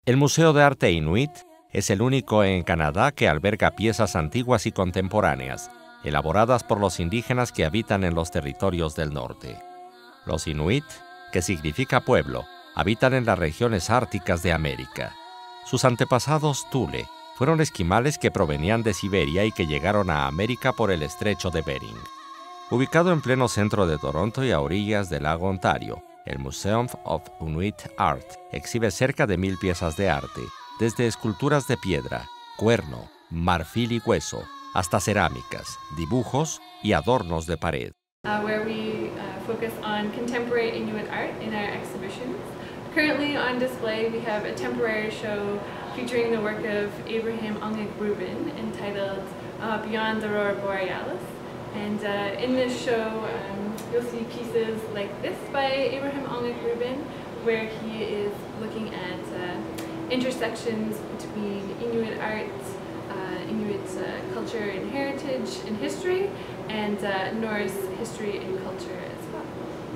El Museo de Arte Inuit es el único en Canadá que alberga piezas antiguas y contemporáneas, elaboradas por los indígenas que habitan en los territorios del norte. Los Inuit, que significa pueblo, habitan en las regiones árticas de América. Sus antepasados Thule fueron esquimales que provenían de Siberia y que llegaron a América por el estrecho de Bering. Ubicado en pleno centro de Toronto y a orillas del lago Ontario, el Museum of Inuit Art exhibe cerca de 1000 piezas de arte, desde esculturas de piedra, cuerno, marfil y hueso, hasta cerámicas, dibujos y adornos de pared. Where we focus on contemporary Inuit art in our exhibitions. Currently on display we have a temporary show featuring the work of Abraham Ongik Rubin entitled Beyond the Aurora Borealis. And in this show you'll see pieces like this by Abraham Ongik Rubin, where he is looking at intersections between Inuit art, Inuit culture and heritage and history, and Norse history and culture as well.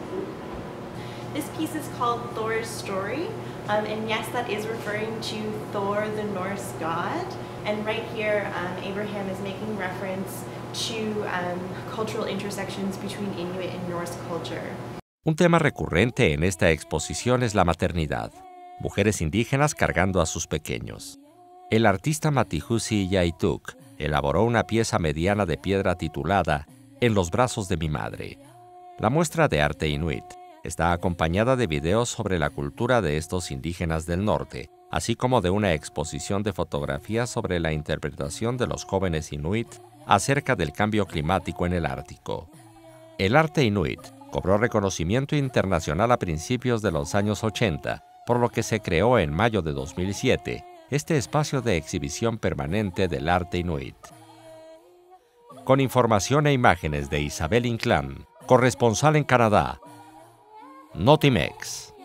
This piece is called Thor's Story, and yes, that is referring to Thor, the Norse god. And right here, Abraham is making reference to cultural intersections between Inuit and Norse culture. Un tema recurrente en esta exposición es la maternidad, mujeres indígenas cargando a sus pequeños. El artista Matihusi Yaituk elaboró una pieza mediana de piedra titulada En los brazos de mi madre. La muestra de arte inuit está acompañada de videos sobre la cultura de estos indígenas del norte, así como de una exposición de fotografías sobre la interpretación de los jóvenes inuit acerca del cambio climático en el Ártico. El arte inuit cobró reconocimiento internacional a principios de los años 80, por lo que se creó en mayo de 2007 este espacio de exhibición permanente del arte inuit. Con información e imágenes de Isabel Inclán, corresponsal en Canadá, Notimex.